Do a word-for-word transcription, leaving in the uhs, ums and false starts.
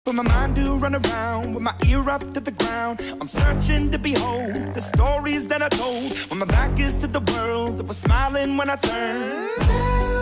For my mind to run around with my ear up to the ground, I'm searching to behold the stories that I told when my back is to the world that was smiling when I turned.